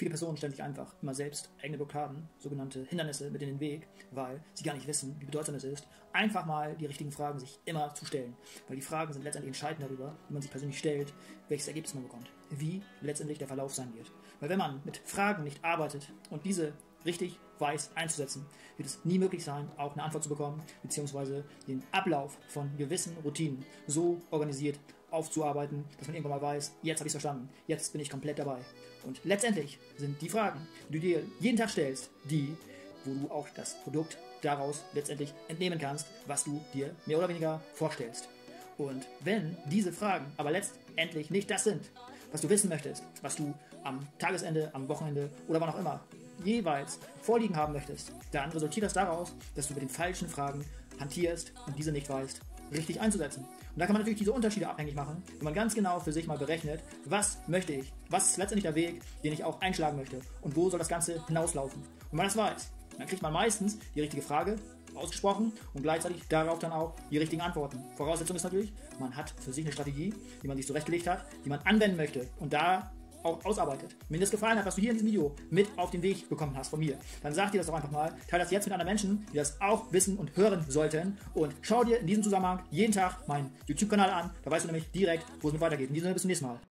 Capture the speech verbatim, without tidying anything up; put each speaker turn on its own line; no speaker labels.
Viele Personen stellen sich einfach immer selbst eigene Blockaden, sogenannte Hindernisse mit in den Weg, weil sie gar nicht wissen, wie bedeutsam es ist, einfach mal die richtigen Fragen sich immer zu stellen. Weil die Fragen sind letztendlich entscheidend darüber, wie man sich persönlich stellt, welches Ergebnis man bekommt, wie letztendlich der Verlauf sein wird. Weil wenn man mit Fragen nicht arbeitet und diese richtig weiß einzusetzen, wird es nie möglich sein, auch eine Antwort zu bekommen, beziehungsweise den Ablauf von gewissen Routinen so organisiert aufzuarbeiten, dass man irgendwann mal weiß, jetzt habe ich es verstanden, jetzt bin ich komplett dabei. Und letztendlich sind die Fragen, die du dir jeden Tag stellst, die, wo du auch das Produkt daraus letztendlich entnehmen kannst, was du dir mehr oder weniger vorstellst. Und wenn diese Fragen aber letztendlich nicht das sind, was du wissen möchtest, was du am Tagesende, am Wochenende oder wann auch immer jeweils vorliegen haben möchtest, dann resultiert das daraus, dass du mit den falschen Fragen hantierst und diese nicht weißt, richtig einzusetzen. Und da kann man natürlich diese Unterschiede abhängig machen, wenn man ganz genau für sich mal berechnet, was möchte ich, was ist letztendlich der Weg, den ich auch einschlagen möchte und wo soll das Ganze hinauslaufen. Und wenn man das weiß, dann kriegt man meistens die richtige Frage ausgesprochen und gleichzeitig darauf dann auch die richtigen Antworten. Voraussetzung ist natürlich, man hat für sich eine Strategie, die man sich zurechtgelegt hat, die man anwenden möchte und da auch ausarbeitet. Wenn dir das gefallen hat, was du hier in diesem Video mit auf den Weg bekommen hast von mir, dann sag dir das doch einfach mal, teile das jetzt mit anderen Menschen, die das auch wissen und hören sollten und schau dir in diesem Zusammenhang jeden Tag meinen YouTube-Kanal an, da weißt du nämlich direkt, wo es mit weitergeht. In diesem Sinne, bis zum nächsten Mal.